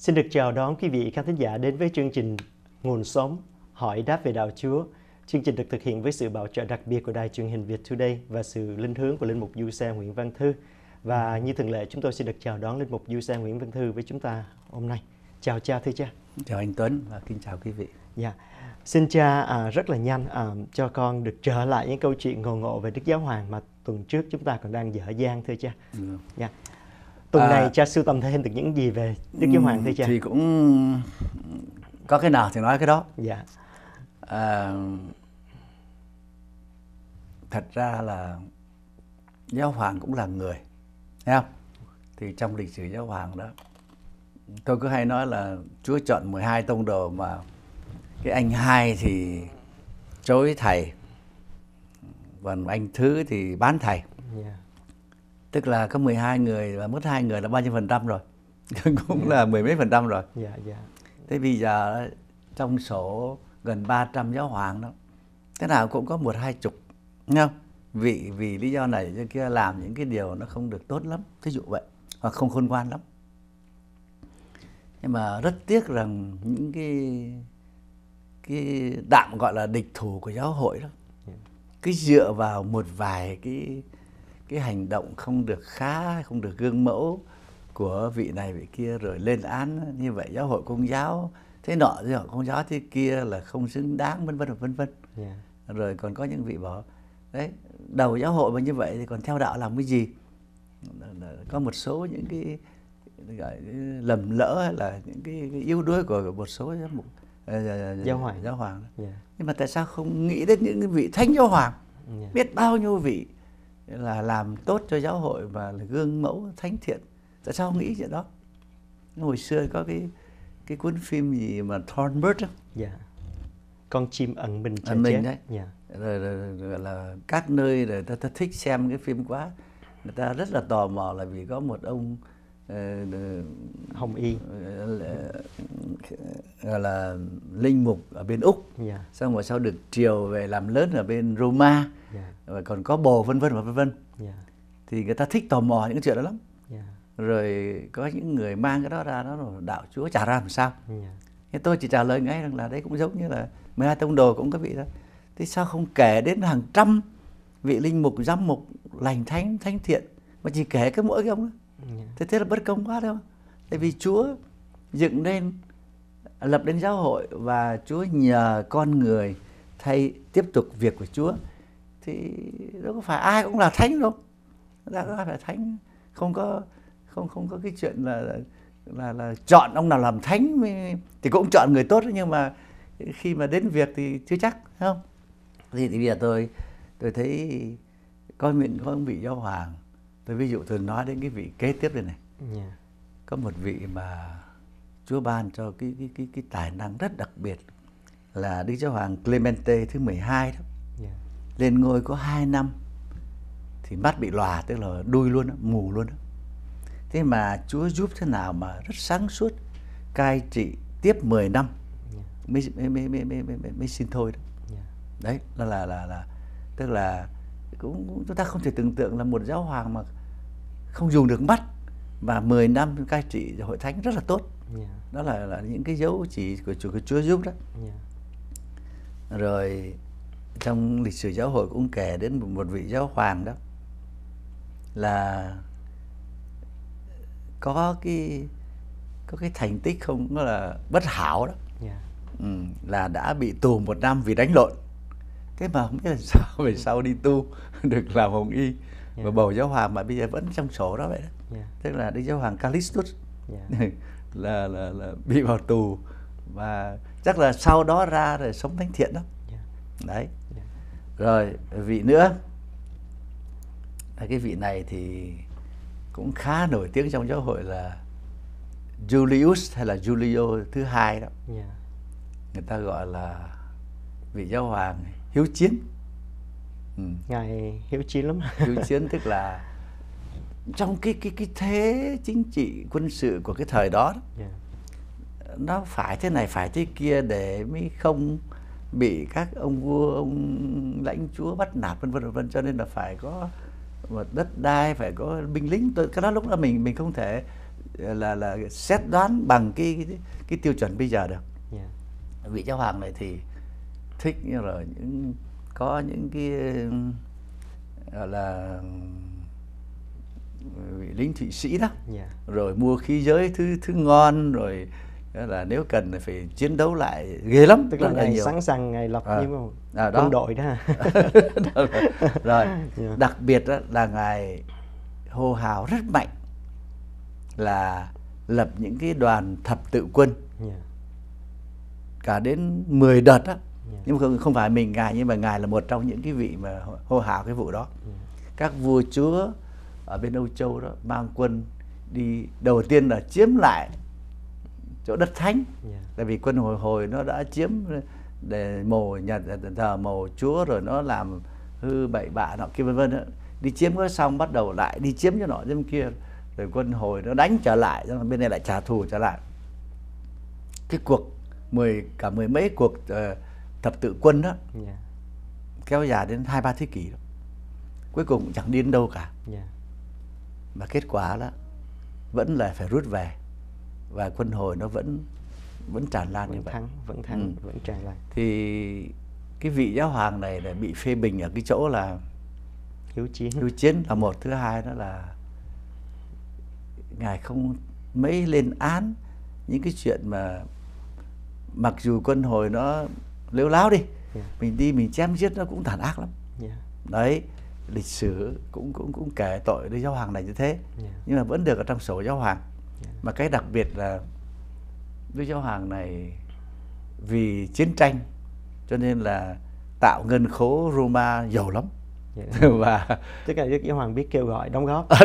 Xin được chào đón quý vị khán thính giả đến với chương trình Nguồn Sống, hỏi đáp về đạo Chúa. Chương trình được thực hiện với sự bảo trợ đặc biệt của Đài truyền hình Việt Today và sự linh hướng của Linh mục Du Xe Nguyễn Văn Thư. Và như thường lệ, chúng tôi xin được chào đón Linh mục Du Xe Nguyễn Văn Thư với chúng ta hôm nay. Chào cha, thưa cha. Chào anh Tuấn và kính chào quý vị. Dạ. Xin cha rất là nhanh cho con được trở lại những câu chuyện ngộ ngộ về Đức Giáo Hoàng mà tuần trước chúng ta còn đang dở dang, thưa cha. Dạ. Tuần này cha sưu tầm thêm được những gì về Đức Giáo Hoàng, thưa cha? Thì cũng có cái nào thì nói cái đó. Dạ. Thật ra là Giáo Hoàng cũng là người, thấy không? Thì trong lịch sử Giáo Hoàng đó, tôi cứ hay nói là Chúa chọn 12 tông đồ mà cái anh hai thì chối thầy, còn anh thứ thì bán thầy. Yeah. Tức là có 12 người và mất 2 người là bao nhiêu % rồi? Cũng là mười mấy % rồi. Thế bây giờ trong số gần 300 giáo hoàng đó, thế nào cũng có 1-2 chục, nghe không? Vì lý do này cho kia làm những cái điều nó không được tốt lắm, thí dụ vậy, hoặc không khôn ngoan lắm. Nhưng mà rất tiếc rằng những cái đạm gọi là địch thủ của giáo hội đó, cứ dựa vào một vài cái hành động không được khá, không được gương mẫu của vị này vị kia rồi lên án như vậy giáo hội Công giáo thế nọ, giáo hội Công giáo thế kia là không xứng đáng, vân vân. Rồi còn có những vị bảo đấy, đầu giáo hội mà như vậy thì còn theo đạo làm cái gì? Có một số những cái gọi lầm lỡ hay là những cái yếu đuối của một số giáo hoàng. Nhưng mà tại sao không nghĩ đến những vị thánh giáo hoàng? Biết bao nhiêu vị là làm tốt cho giáo hội và là gương mẫu thánh thiện, tại sao không nghĩ chuyện đó? Hồi xưa có cái cuốn phim gì mà Thornbird đó, con chim ẩn mình chết đấy. Rồi là các nơi rồi ta thích xem cái phim quá, người ta rất là tò mò là vì có một ông Hồng Y gọi là linh mục ở bên Úc, xong rồi sau được triều về làm lớn ở bên Roma, và còn có bồ vân vân. Thì người ta thích tò mò những cái chuyện đó lắm. Rồi có những người mang cái đó ra, nó là đạo Chúa trả ra làm sao. Thế tôi chỉ trả lời ngay rằng là đấy cũng giống như là 12 tông đồ cũng có vị đó. Thế sao không kể đến hàng trăm vị linh mục, giám mục lành thánh thiện mà chỉ kể cái mỗi cái ông đó? Thế là bất công quá đâu. Tại vì Chúa dựng nên, lập đến giáo hội và Chúa nhờ con người thay tiếp tục việc của Chúa, thì đâu có phải ai cũng là thánh đâu. Ra có ai phải thánh, không có cái chuyện là chọn ông nào làm thánh thì cũng chọn người tốt, nhưng mà khi mà đến việc thì chưa chắc, thấy không? Thì bây giờ tôi thấy có một vị giáo hoàng, tôi ví dụ tôi nói đến cái vị kế tiếp đây này. Có một vị mà Chúa ban cho cái tài năng rất đặc biệt là Đức Giáo hoàng Clemente thứ 12 đó. Lên ngôi có 2 năm thì mắt bị lòa, tức là đuôi luôn đó, mù luôn đó. Thế mà Chúa giúp thế nào mà rất sáng suốt, cai trị tiếp 10 năm mới xin thôi đó. Đấy là tức là cũng chúng ta không thể tưởng tượng là một giáo hoàng mà không dùng được mắt và 10 năm cai trị hội thánh rất là tốt. Đó là những cái dấu chỉ của Chúa giúp đó. Rồi trong lịch sử giáo hội cũng kể đến một vị giáo hoàng đó là có cái thành tích không, nó là bất hảo đó. Là đã bị tù 1 năm vì đánh lộn. Thế mà không biết là sao về sau đi tu được làm hồng y và bầu giáo hoàng mà bây giờ vẫn trong sổ đó vậy đó. Tức là Đức Giáo hoàng Callistus là bị vào tù và chắc là sau đó ra rồi sống thánh thiện đó. Đấy. Rồi vị nữa, cái vị này thì cũng khá nổi tiếng trong giáo hội là Julius hay là Julio thứ 2 đó. Người ta gọi là vị giáo hoàng hiếu chiến. Ngài hiếu chiến lắm. Hiếu chiến tức là trong cái thế chính trị quân sự của cái thời đó, nó phải thế này phải thế kia để mới không bị các ông vua, ông lãnh chúa bắt nạt vân vân, cho nên là phải có một đất đai, phải có binh lính. Cái đó lúc đó mình không thể là xét đoán bằng cái tiêu chuẩn bây giờ được. Vị giáo hoàng này thì thích như là có những cái gọi là lính Thụy Sĩ đó, rồi mua khí giới thứ ngon, rồi là nếu cần thì phải chiến đấu lại ghê lắm, tức là ngày sẵn sàng ngày lập như quân đội đó. Rồi đặc biệt đó là ngài hô hào rất mạnh là lập những cái đoàn thập tự quân cả đến 10 đợt đó. Nhưng mà không phải mình ngài, nhưng mà ngài là một trong những cái vị mà hô hào cái vụ đó. Các vua chúa ở bên Âu Châu đó mang quân đi đầu tiên là chiếm lại chỗ đất thánh, tại vì quân hồi nó đã chiếm để mồ nhà thờ mồ chúa, rồi nó làm hư bậy bạ nọ kia vân vân. Đi chiếm có xong bắt đầu lại đi chiếm cho nọ chiếm kia, rồi quân hồi nó đánh trở lại, bên này lại trả thù trở lại. Cái cuộc mười mấy cuộc thập tự quân đó kéo dài đến 2-3 thế kỷ đó. Cuối cùng cũng chẳng đi đến đâu cả. Mà kết quả đó vẫn là phải rút về, và quân hồi nó vẫn tràn lan như vậy. Vẫn tràn lan. Thì cái vị giáo hoàng này là bị phê bình ở cái chỗ là hiếu chiến là một. Thứ hai đó là ngài không mấy lên án những cái chuyện mà mặc dù quân hồi nó lếu láo đi, mình đi mình chém giết nó cũng tàn ác lắm. Đấy, lịch sử cũng kể tội Đức Giáo Hoàng này như thế, nhưng mà vẫn được ở trong sổ giáo hoàng. Mà cái đặc biệt là Đức Giáo Hoàng này vì chiến tranh cho nên là tạo ngân khố Roma giàu lắm. Và tức là Đức Giáo Hoàng biết kêu gọi đóng góp.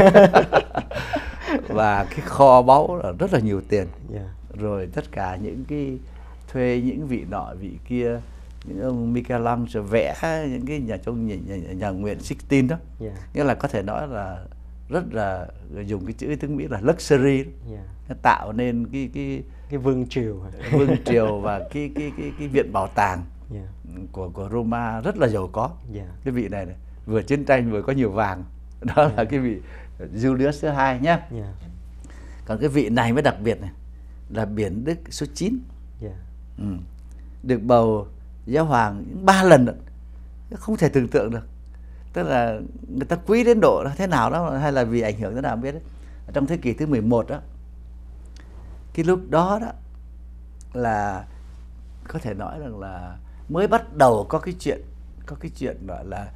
Và cái kho báu là rất là nhiều tiền. Rồi tất cả những cái thuê những vị nọ vị kia, những ông Michelangelo vẽ những cái nhà nguyện Sixtine đó. Nghĩa là có thể nói là rất là dùng cái chữ tiếng Mỹ là luxury, tạo nên cái vương triều và cái viện bảo tàng của Roma rất là giàu có. Cái vị này vừa chiến tranh vừa có nhiều vàng, đó là cái vị Julius thứ hai nhé. Còn cái vị này mới đặc biệt này là Biển Đức số 9. Được bầu giáo hoàng 3 lần rồi. Không thể tưởng tượng được. Tức là người ta quý đến độ thế nào đó, hay là vì ảnh hưởng thế nào không biết đấy. Trong thế kỷ thứ 11 đó, cái lúc đó đó là có thể nói rằng là mới bắt đầu có cái chuyện gọi là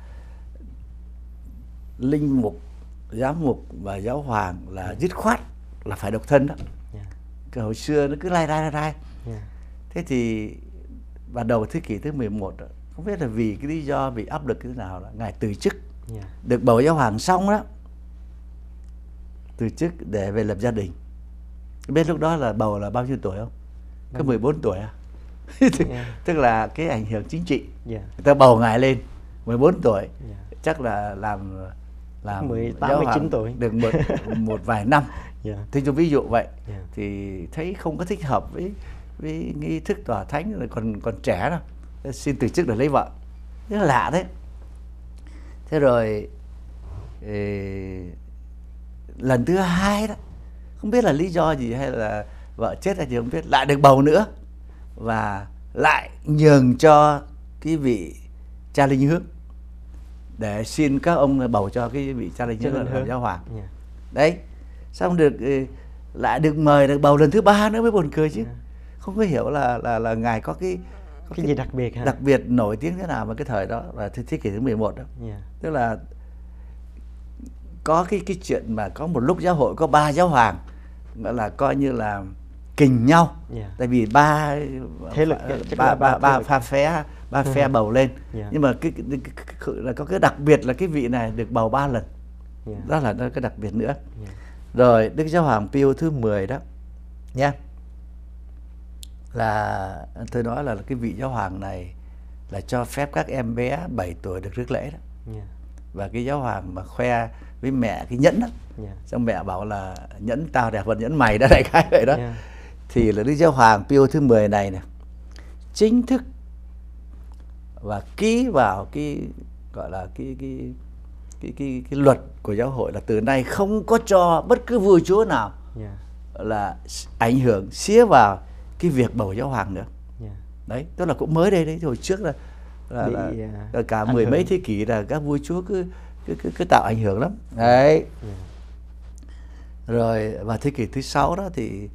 linh mục, giám mục và giáo hoàng là dứt khoát là phải độc thân đó. Cái hồi xưa nó cứ lai. Thế thì vào đầu thế kỷ thứ 11 đó, không biết là vì cái lý do, vì áp lực thế nào đó, ngài từ chức. Được bầu giáo hoàng xong đó, từ chức để về lập gia đình. Biết lúc đó là bầu là bao nhiêu tuổi không? Có 14 tuổi à? Tức là cái ảnh hưởng chính trị. Người ta bầu ngài lên 14 tuổi, chắc là làm 18-19 tuổi được một vài năm. Thế cho ví dụ vậy, thì thấy không có thích hợp với nghi thức tòa thánh, rồi còn trẻ đâu, xin từ chức để lấy vợ. Rất là lạ đấy. Thế rồi lần thứ hai đó, không biết là lý do gì hay là vợ chết hay gì không biết, lại được bầu nữa, và lại nhường cho cái vị cha linh hướng, để xin các ông bầu cho cái vị cha linh hướng làm giáo hoàng. Đấy, xong lại được mời, được bầu lần thứ 3 nữa, mới buồn cười chứ. Không có hiểu là ngài có cái gì đặc biệt hả? Đặc biệt nổi tiếng thế nào vào cái thời đó, là thế kỷ thứ 11 đó. Tức là có cái chuyện mà có một lúc giáo hội có 3 giáo hoàng, gọi là coi như là kình nhau. Tại vì ba phe bầu lên. Nhưng mà là có cái đặc biệt là cái vị này được bầu 3 lần. Đó là cái đặc biệt nữa. Rồi Đức Giáo hoàng Pio thứ 10 đó nha, là tôi nói là cái vị giáo hoàng này là cho phép các em bé 7 tuổi được rước lễ đó. Và cái giáo hoàng mà khoe với mẹ cái nhẫn đó, xong mẹ bảo là nhẫn tao đẹp hơn nhẫn mày đó, đại khái vậy đó. Thì là Đức Giáo hoàng Pio thứ 10 này chính thức và ký vào cái gọi là cái luật của giáo hội là từ nay không có cho bất cứ vua chúa nào là ảnh hưởng xía vào cái việc bầu giáo hoàng nữa. Đấy, tức là cũng mới đây đấy, hồi trước là cả mười mấy thế kỷ là các vua chúa cứ tạo ảnh hưởng lắm. Đấy. Rồi vào thế kỷ thứ 6 đó thì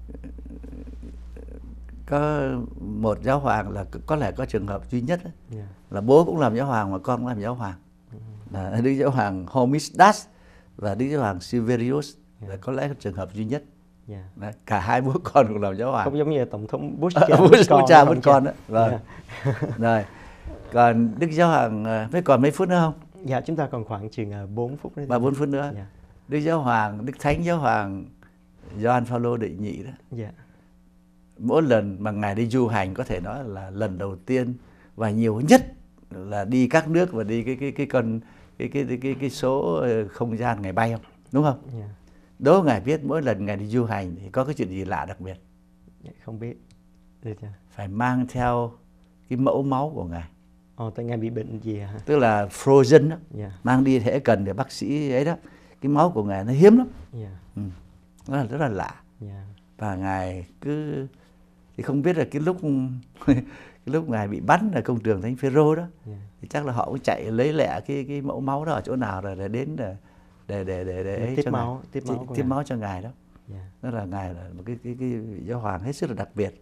có một giáo hoàng là có lẽ có trường hợp duy nhất đó, là bố cũng làm giáo hoàng mà con cũng làm giáo hoàng, là Đức Giáo hoàng Hormisdas và Đức Giáo hoàng Silverius, là có lẽ trường hợp duy nhất. Đấy, cả hai bố con cũng làm giáo hoàng. Không giống như tổng thống Bush cha Bush con đó. Vâng. Rồi. Còn Đức Giáo hoàng mới còn mấy phút nữa không? Dạ, chúng ta còn khoảng chừng 4 phút nữa. 4 phút nữa. Đức Giáo hoàng, Đức Thánh Giáo hoàng Gioan Phaolô đệ nhị đó. Mỗi lần mà ngài đi du hành có thể nói là lần đầu tiên và nhiều nhất là đi các nước và đi cái số không gian ngài bay không? Đúng không? Đố ngài biết mỗi lần ngài đi du hành thì có cái chuyện gì lạ đặc biệt? Không biết. Phải mang theo cái mẫu máu của ngài. Tại ngài bị bệnh gì hả? Tức là frozen đó. Mang đi thể cần để bác sĩ ấy đó. Cái máu của ngài nó hiếm lắm. Nó là rất là lạ. Và ngài cứ thì không biết là cái lúc ngài bị bắn ở công trường Thánh Phêrô đó, thì chắc là họ cũng chạy lấy lẹ cái mẫu máu đó ở chỗ nào rồi để đến để tiếp máu cho ngài đó. Đó là ngài là một cái giáo hoàng hết sức là đặc biệt.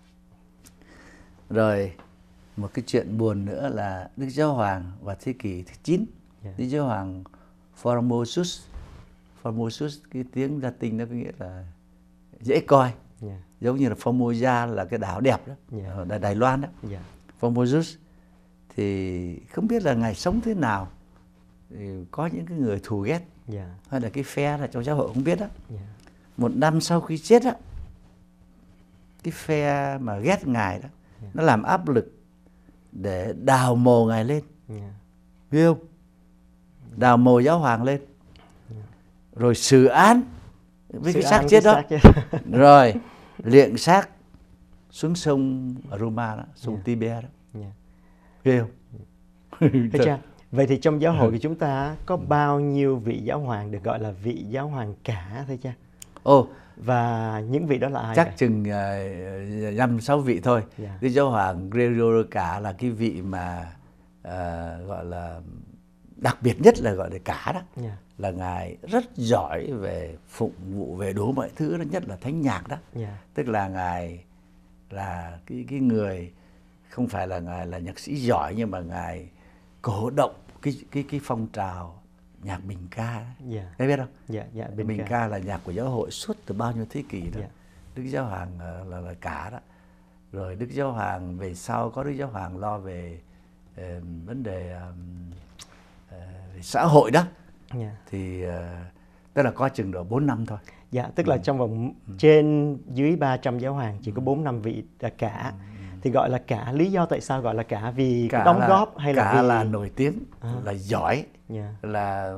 Rồi một cái chuyện buồn nữa là Đức Giáo hoàng vào thế kỷ thứ 9, Đức Giáo hoàng Formosus, cái tiếng Latin nó có nghĩa là dễ coi. Giống như là Formosa là cái đảo đẹp đó, ở Đài Loan đó. Formosus thì không biết là ngài sống thế nào, thì có những cái người thù ghét, hay là cái phe là trong giáo hội không biết đó. Một năm sau khi chết á, cái phe mà ghét ngài đó, nó làm áp lực để đào mồ ngài lên, biết không? Đào mồ giáo hoàng lên, rồi xử án với cái xác chết đó, rồi liệng xác xuống sông ở Roma đó, sông Tiber đó, biết không? Thưa cha, vậy thì trong giáo hội của chúng ta có bao nhiêu vị giáo hoàng được gọi là vị giáo hoàng cả thưa cha? Và những vị đó là ai? Chắc chừng 5-6 vị thôi. Cái giáo hoàng Gregorio cả là cái vị mà gọi là đặc biệt nhất, là gọi là cả đó. Là ngài rất giỏi về phụng vụ về đủ mọi thứ đó, nhất là thánh nhạc đó. Tức là ngài là cái người không phải là ngài là nhạc sĩ giỏi, nhưng mà ngài cổ động cái phong trào nhạc bình ca. Các biết không? Bình ca là nhạc của giáo hội suốt từ bao nhiêu thế kỷ đó. Đức Giáo hoàng là cả đó. Rồi Đức Giáo hoàng về sau có Đức Giáo hoàng lo về vấn đề về xã hội đó. Thì tức là có chừng độ 4 năm thôi. Tức là trong vòng trên dưới 300 giáo hoàng chỉ có 4-5 vị là cả. Thì gọi là cả, lý do tại sao gọi là cả? Vì cả đóng góp hay là cả là nổi tiếng, là giỏi, là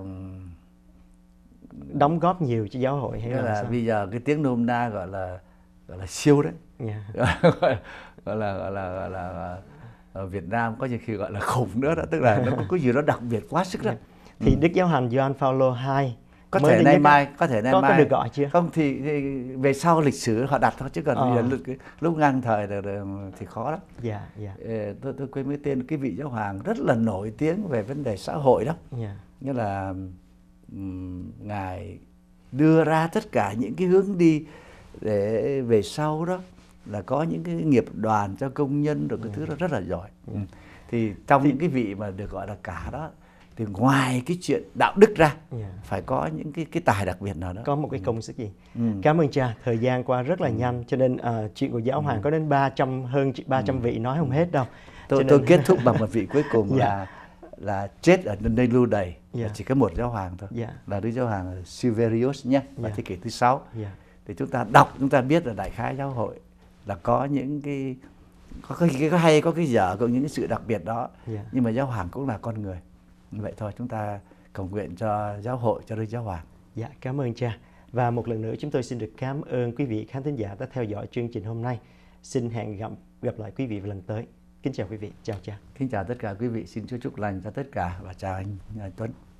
đóng góp nhiều cho giáo hội hay là sao? Bây giờ cái tiếng nôm na gọi là siêu đấy. gọi là ở Việt Nam có nhiều khi gọi là khủng nữa đó, tức là nó có gì đó đặc biệt quá sức đó. Thì Đức Giáo hoàng Gioan Phaolô II có thể nay mai có được gọi chưa? Không thì về sau lịch sử họ đặt thôi, chứ còn bây giờ lúc ngang thời thì khó lắm. Tôi quên cái tên cái vị giáo hoàng rất là nổi tiếng về vấn đề xã hội đó. Nghĩa là ngài đưa ra tất cả những cái hướng đi để về sau đó là có những cái nghiệp đoàn cho công nhân, rồi cái thứ đó rất là giỏi. Thì trong những cái vị mà được gọi là cả đó, thì ngoài cái chuyện đạo đức ra, phải có những cái tài đặc biệt nào đó, có một cái công sức gì. Cảm ơn cha, thời gian qua rất là nhanh, cho nên chuyện của giáo hoàng có đến 300, hơn 300 vị nói không hết đâu. Tôi kết thúc bằng một vị cuối cùng là chết ở nơi lưu đày, chỉ có một giáo hoàng thôi, là Đức Giáo hoàng Silverius nhé, vào thế kỷ thứ 6. Thì chúng ta đọc, chúng ta biết là đại khái giáo hội là có những cái có hay, có cái dở, có những cái sự đặc biệt đó. Nhưng mà giáo hoàng cũng là con người. Như vậy thôi, chúng ta cầu nguyện cho giáo hội, cho Đức Giáo hoàng. Cảm ơn cha. Và một lần nữa chúng tôi xin được cảm ơn quý vị khán thính giả đã theo dõi chương trình hôm nay. Xin hẹn gặp lại quý vị vào lần tới. Kính chào quý vị, chào cha. Kính chào tất cả quý vị, xin Chúa chúc lành cho tất cả và chào anh Tuấn.